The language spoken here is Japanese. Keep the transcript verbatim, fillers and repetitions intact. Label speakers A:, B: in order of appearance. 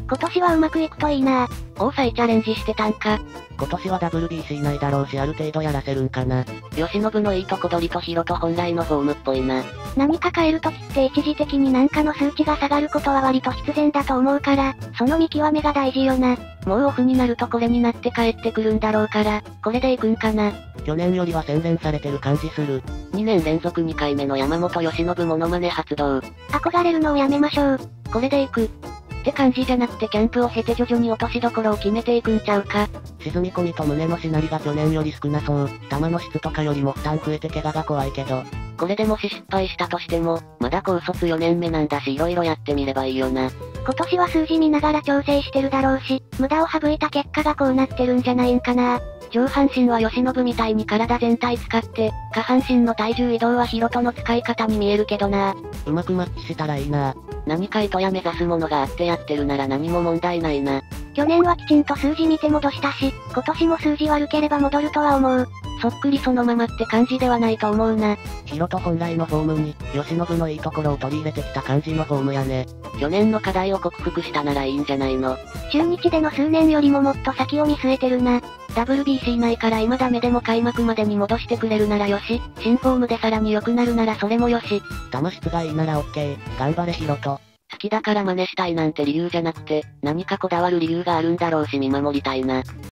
A: 今年はうまくいくといいな。
B: おー再チャレンジしてたんか。
C: 今年は ダブリュービーシー ないだろうしある程度やらせるんかな。
B: 吉信のいいとこ取りとヒロと本来のフォームっぽいな。
A: 何か変えるときって一時的に何かの数値が下がることは割と必然だと思うから、その見極めが大事よな。
B: もうオフになるとこれになって帰ってくるんだろうから、これでいくんかな。
C: 去年よりは洗練されてる感じする。
B: にねん連続にかいめの山本由伸モノマネ発動。
A: 憧れるのをやめましょう。
B: これでいく。って感じじゃなくてキャンプを経て徐々に落としどころを決めていくんちゃうか。
C: 沈み込みと胸のしなりが去年より少なそう。球の質とかよりも負担増えて怪我が怖いけど。
B: これでもし失敗したとしても、まだ高卒よねんめなんだし色々やってみればいいよな。
A: 今年は数字見ながら調整してるだろうし、無駄を省いた結果がこうなってるんじゃないんかな。
B: 上半身は吉信みたいに体全体使って、下半身の体重移動はヒロトの使い方に見えるけどな。
C: うまくマッチしたらいいな。
B: 何か糸や目指すものがあってやってるなら何も問題ないな。
A: 去年はきちんと数字見て戻したし、今年も数字悪ければ戻るとは思う。
B: そっくりそのままって感じではないと思うな。
C: ヒロト本来のフォームに、吉信のいいところを取り入れてきた感じのフォームやね。
B: 去年の課題を克服したならいいんじゃないの。
A: 中日での数年よりももっと先を見据えてるな。
B: ダブリュービーシー ないから今ダメでも開幕までに戻してくれるならよし、新フォームでさらに良くなるならそれもよし。
C: 球質がいいならオッケー、頑張れヒロト。
B: 好きだから真似したいなんて理由じゃなくて、何かこだわる理由があるんだろうし見守りたいな。